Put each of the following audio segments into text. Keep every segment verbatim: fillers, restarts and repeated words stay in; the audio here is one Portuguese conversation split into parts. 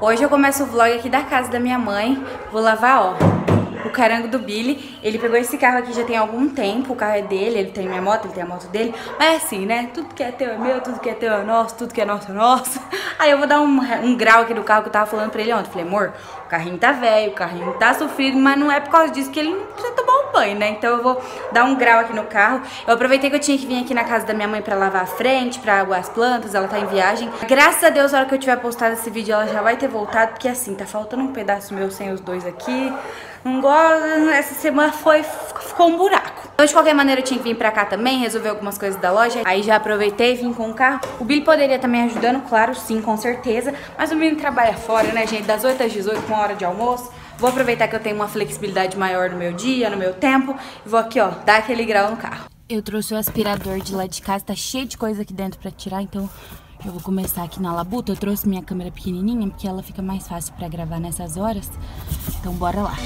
Hoje eu começo o vlog aqui da casa da minha mãe. Vou lavar, ó, o carango do Billy. Ele pegou esse carro aqui já tem algum tempo. O carro é dele, ele tem minha moto, ele tem a moto dele. Mas assim, né, tudo que é teu é meu, tudo que é teu é nosso, tudo que é nosso é nosso. Aí eu vou dar um, um grau aqui do carro que eu tava falando pra ele ontem. Falei, amor, o carrinho tá velho, o carrinho tá sofrido, mas não é por causa disso que ele não precisa tomar um banho, né? Então eu vou dar um grau aqui no carro. Eu aproveitei que eu tinha que vir aqui na casa da minha mãe pra lavar a frente, pra aguar as plantas, ela tá em viagem. Graças a Deus, na hora que eu tiver postado esse vídeo, ela já vai ter voltado, porque assim, tá faltando um pedaço meu sem os dois aqui. Não gosto, essa semana foi, ficou um buraco. Então, de qualquer maneira, eu tinha que vir pra cá também, resolver algumas coisas da loja. Aí já aproveitei, vim com o carro. O Billy poderia também ajudando, claro, sim, com certeza. Mas o menino trabalha fora, né, gente? Das oito às dezoito, com a hora de almoço. Vou aproveitar que eu tenho uma flexibilidade maior no meu dia, no meu tempo. E vou aqui, ó, dar aquele grau no carro. Eu trouxe o aspirador de lá de casa, tá cheio de coisa aqui dentro pra tirar, então eu vou começar aqui na labuta. Eu trouxe minha câmera pequenininha, porque ela fica mais fácil pra gravar nessas horas. Então bora lá.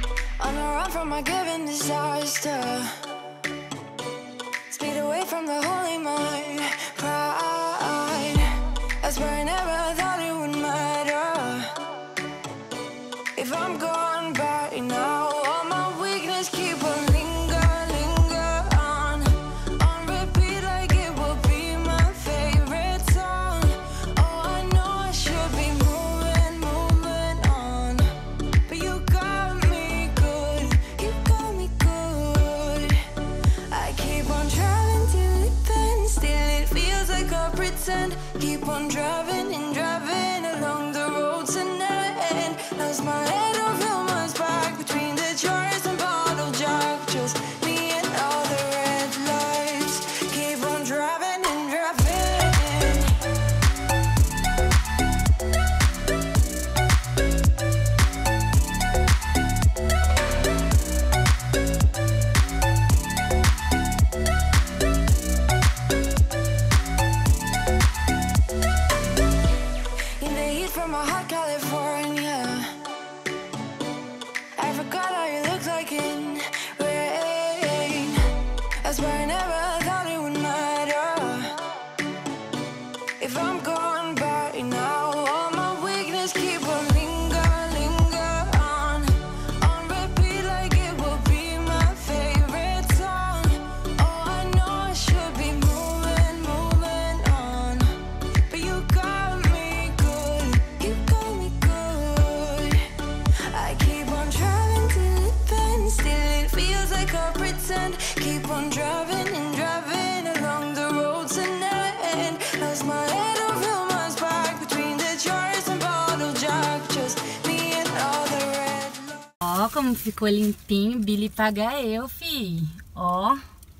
Keep on driving and driving along the road tonight. Lost my head over my back between the jars and bottle jack. Just me and all the red lights. Keep on driving and driving. From a hot California, I forgot how you look like in rain. I swear I never thought it would matter if I'm gone by now. All my weakness keep on linger, linger on, on repeat like it will be my favorite song. Oh, I know I should be moving, moving on, but you got me good. You got me good. I keep on driving till it bends, still it feels like I pretend. Keep on driving and driving along the road tonight. Lost my head over my back between the jars and bottle jack. Just me and all the red lights. Ó, como ficou limpinho. Billy paga eu, fi. Ó,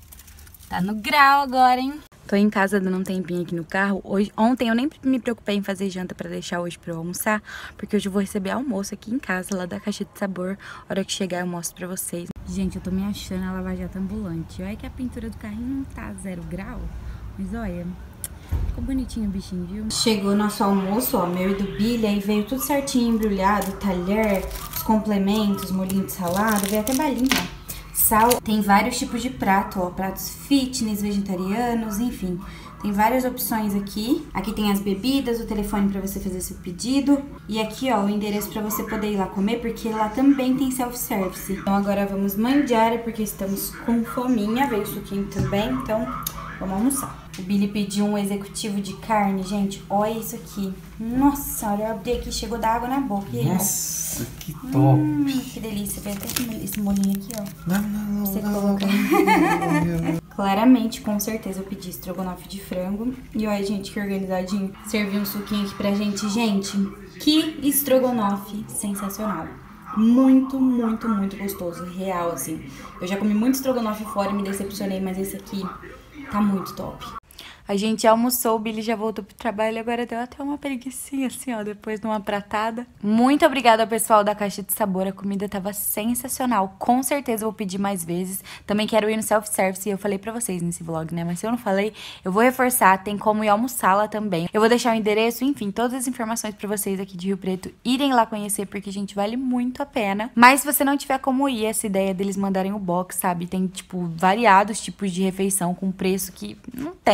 tá no grau agora, hein? Tô em casa dando um tempinho aqui no carro. Hoje, ontem eu nem me preocupei em fazer janta pra deixar hoje pra eu almoçar, porque hoje eu vou receber almoço aqui em casa, lá da Caixa de Sabor. A hora que chegar eu mostro pra vocês. Gente, eu tô me achando a lava-jato ambulante. Olha que a pintura do carrinho não tá zero grau, mas olha, ficou bonitinho o bichinho, viu? Chegou nosso almoço, ó, meu e do Billy. Aí veio tudo certinho, embrulhado, talher, os complementos, molhinho de salada, veio até balinha, ó. Sal, tem vários tipos de prato, ó, pratos fitness, vegetarianos, enfim, tem várias opções aqui. Aqui tem as bebidas, o telefone para você fazer seu pedido e aqui, ó, o endereço para você poder ir lá comer, porque lá também tem self-service. Então agora vamos mangiare, porque estamos com fominha, veio suquinho também, então vamos almoçar. O Billy pediu um executivo de carne, gente, olha isso aqui. Nossa, olha, eu abri aqui, chegou da água na boca. E aí, nossa, que top. Hum, que delícia, vem até esse molinho aqui, ó. Não, não, não. Você não, coloca. não, não. Claramente, com certeza, eu pedi estrogonofe de frango. E olha, gente, que organizadinho. Servi um suquinho aqui pra gente. Gente, que estrogonofe sensacional. Muito, muito, muito gostoso. Real, assim. Eu já comi muito estrogonofe fora e me decepcionei, mas esse aqui tá muito top. A gente almoçou, o Billy já voltou pro trabalho, agora deu até uma preguicinha assim, ó, depois de uma pratada. Muito obrigada ao pessoal da Caixa de Sabor, a comida tava sensacional, com certeza vou pedir mais vezes. Também quero ir no self-service, e eu falei pra vocês nesse vlog, né, mas se eu não falei, eu vou reforçar, tem como ir almoçar lá também. Eu vou deixar o endereço, enfim, todas as informações pra vocês aqui de Rio Preto irem lá conhecer, porque, gente, vale muito a pena. Mas se você não tiver como ir, essa ideia deles mandarem o box, sabe, tem, tipo, variados tipos de refeição com preço que não tem, não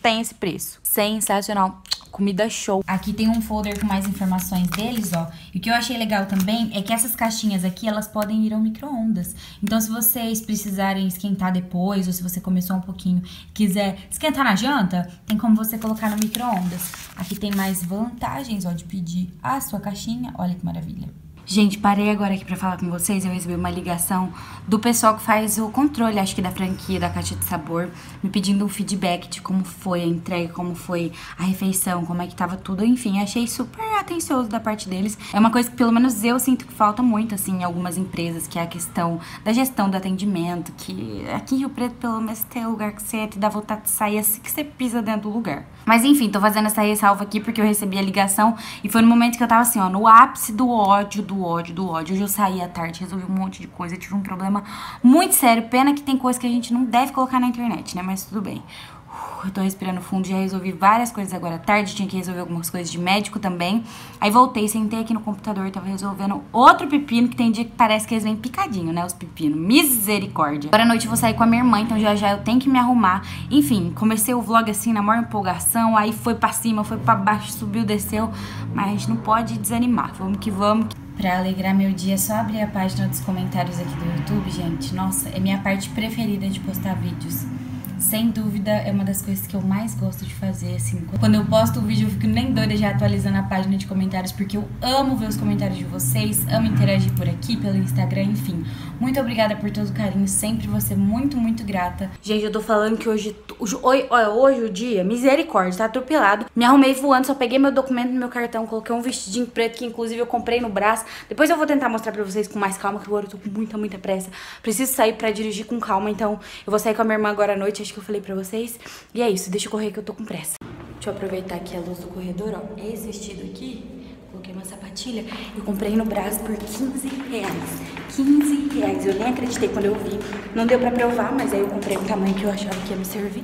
tem esse preço. Sensacional. Comida show. Aqui tem um folder com mais informações deles, ó. E o que eu achei legal também é que essas caixinhas aqui, elas podem ir ao micro-ondas. Então, se vocês precisarem esquentar depois, ou se você começou um pouquinho e quiser esquentar na janta, tem como você colocar no micro-ondas. Aqui tem mais vantagens, ó, de pedir a sua caixinha. Olha que maravilha. Gente, parei agora aqui pra falar com vocês. Eu recebi uma ligação do pessoal que faz o controle, acho que da franquia da Caixa de Sabor, me pedindo um feedback de como foi a entrega, como foi a refeição, como é que tava tudo. Enfim, achei super atencioso da parte deles. É uma coisa que pelo menos eu sinto que falta muito, assim, em algumas empresas, que é a questão da gestão do atendimento, que aqui em Rio Preto, pelo menos, tem lugar que você te dá vontade de sair assim que você pisa dentro do lugar. Mas enfim, tô fazendo essa ressalva aqui porque eu recebi a ligação e foi no momento que eu tava assim, ó, no ápice do ódio, do ódio, do ódio. Hoje eu saí à tarde, resolvi um monte de coisa, tive um problema muito sério. Pena que tem coisa que a gente não deve colocar na internet, né? Mas tudo bem. Eu tô respirando fundo, já resolvi várias coisas agora à tarde, tinha que resolver algumas coisas de médico também. Aí voltei, sentei aqui no computador, tava resolvendo outro pepino, que tem dia que parece que eles vêm picadinho, né, os pepinos. Misericórdia. Agora à noite eu vou sair com a minha irmã, então já já eu tenho que me arrumar. Enfim, comecei o vlog assim, na maior empolgação, aí foi pra cima, foi pra baixo, subiu, desceu. Mas a gente não pode desanimar, vamos que vamos. Pra alegrar meu dia, só abrir a página dos comentários aqui do YouTube, gente. Nossa, é minha parte preferida de postar vídeos. Sem dúvida, é uma das coisas que eu mais gosto de fazer, assim. Quando eu posto o vídeo, eu fico nem doida já atualizando a página de comentários, porque eu amo ver os comentários de vocês, amo interagir por aqui, pelo Instagram, enfim. Muito obrigada por todo o carinho, sempre vou ser muito, muito grata. Gente, eu tô falando que hoje, hoje, hoje o dia, misericórdia, tá atropelado. Me arrumei voando, só peguei meu documento no meu cartão, coloquei um vestidinho preto, que inclusive eu comprei no braço. Depois eu vou tentar mostrar pra vocês com mais calma, que agora eu tô com muita, muita pressa. Preciso sair pra dirigir com calma, então eu vou sair com a minha irmã agora à noite, acho que eu falei pra vocês. E é isso, deixa eu correr que eu tô com pressa. Deixa eu aproveitar aqui a luz do corredor, ó. Esse vestido aqui, coloquei uma sapatilha, eu comprei no Brás por quinze reais. quinze reais, eu nem acreditei quando eu vi. Não deu pra provar, mas aí eu comprei o tamanho que eu achava que ia me servir.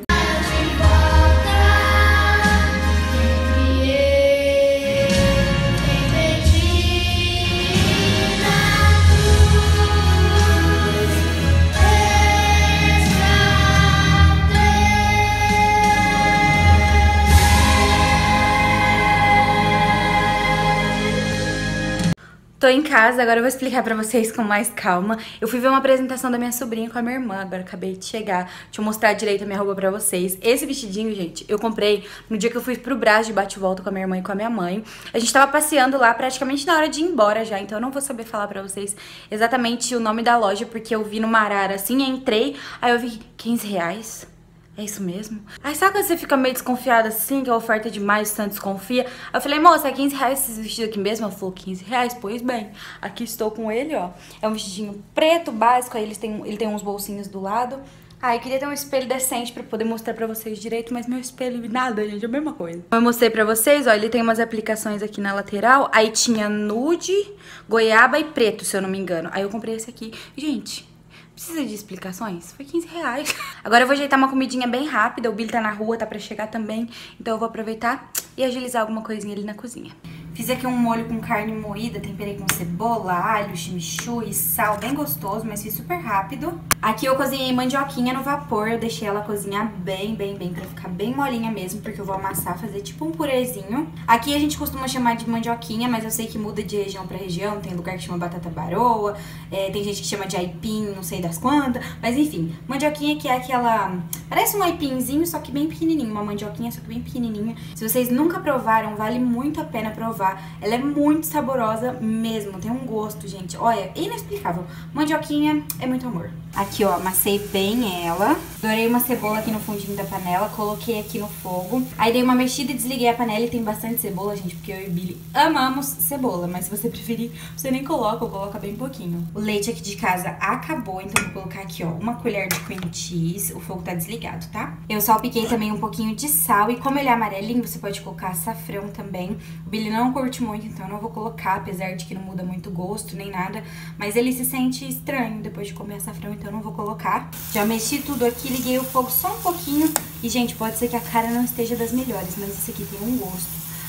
Tô em casa, agora eu vou explicar pra vocês com mais calma. Eu fui ver uma apresentação da minha sobrinha com a minha irmã, agora acabei de chegar. Deixa eu mostrar direito a minha roupa pra vocês. Esse vestidinho, gente, eu comprei no dia que eu fui pro Brás de bate-volta com a minha irmã e com a minha mãe. A gente tava passeando lá praticamente na hora de ir embora já, então eu não vou saber falar pra vocês exatamente o nome da loja, porque eu vi numa arara assim, entrei, aí eu vi quinze reais. É isso mesmo? Aí sabe quando você fica meio desconfiada assim, que a oferta é demais, você não desconfia? Aí eu falei, moça, é quinze reais esse vestido aqui mesmo? Ela falou, quinze reais? Pois bem, aqui estou com ele, ó. É um vestidinho preto, básico, aí eles têm, ele tem uns bolsinhos do lado. Ah, eu queria ter um espelho decente pra poder mostrar pra vocês direito, mas meu espelho, nada, gente, é a mesma coisa. Eu mostrei pra vocês, ó, ele tem umas aplicações aqui na lateral, aí tinha nude, goiaba e preto, se eu não me engano. Aí eu comprei esse aqui. Gente, precisa de explicações? Foi quinze reais. Agora eu vou ajeitar uma comidinha bem rápida. O Billy tá na rua, tá pra chegar também. Então eu vou aproveitar e agilizar alguma coisinha ali na cozinha. Fiz aqui um molho com carne moída, temperei com cebola, alho, chimichurri, sal, bem gostoso, mas fiz super rápido. Aqui eu cozinhei mandioquinha no vapor, eu deixei ela cozinhar bem, bem, bem, pra ficar bem molinha mesmo, porque eu vou amassar, fazer tipo um purezinho. Aqui a gente costuma chamar de mandioquinha, mas eu sei que muda de região pra região, tem lugar que chama batata baroa, é, tem gente que chama de aipim, não sei das quantas, mas enfim, mandioquinha que é aquela, parece um aipinzinho, só que bem pequenininho, uma mandioquinha, só que bem pequenininha. Se vocês nunca provaram, vale muito a pena provar. Ela é muito saborosa mesmo, tem um gosto, gente, olha, inexplicável. Mandioquinha é muito amor. Aqui, ó, amassei bem ela. Dourei uma cebola aqui no fundinho da panela, coloquei aqui no fogo. Aí dei uma mexida e desliguei a panela e tem bastante cebola, gente, porque eu e o Billy amamos cebola. Mas se você preferir, você nem coloca ou coloca bem pouquinho. O leite aqui de casa acabou, então eu vou colocar aqui, ó, uma colher de cream cheese. O fogo tá desligado, tá? Eu salpiquei também um pouquinho de sal e como ele é amarelinho, você pode colocar açafrão também. O Billy não curte muito, então eu não vou colocar, apesar de que não muda muito o gosto nem nada. Mas ele se sente estranho depois de comer açafrão, então eu não vou colocar. Já mexi tudo aqui, liguei o fogo só um pouquinho. E, gente, pode ser que a cara não esteja das melhores, mas isso aqui tem um gosto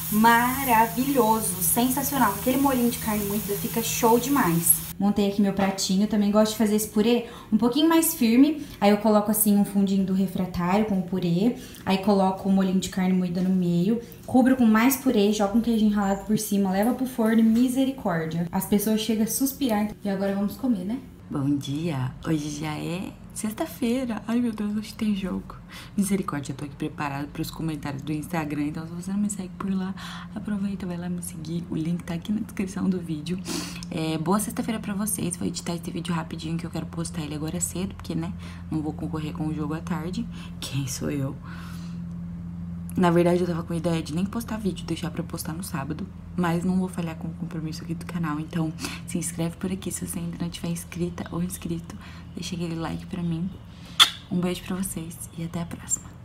maravilhoso, sensacional. Aquele molhinho de carne moída fica show demais. Montei aqui meu pratinho, também gosto de fazer esse purê um pouquinho mais firme. Aí eu coloco assim um fundinho do refratário com o purê. Aí coloco o molhinho de carne moída no meio. Cubro com mais purê, jogo um queijinho ralado por cima, leva pro forno e misericórdia. As pessoas chegam a suspirar. E agora vamos comer, né? Bom dia, hoje já é sexta-feira. Ai meu Deus, hoje tem jogo. Misericórdia, eu tô aqui preparado pros comentários do Instagram. Então se você não me segue por lá, aproveita, vai lá me seguir. O link tá aqui na descrição do vídeo. É, boa sexta-feira pra vocês. Vou editar esse vídeo rapidinho que eu quero postar ele agora cedo, porque né, não vou concorrer com o jogo à tarde. Quem sou eu? Na verdade, eu tava com a ideia de nem postar vídeo, deixar pra postar no sábado. Mas não vou falhar com o compromisso aqui do canal. Então, se inscreve por aqui se você ainda não tiver inscrita ou inscrito. Deixa aquele like pra mim. Um beijo pra vocês e até a próxima.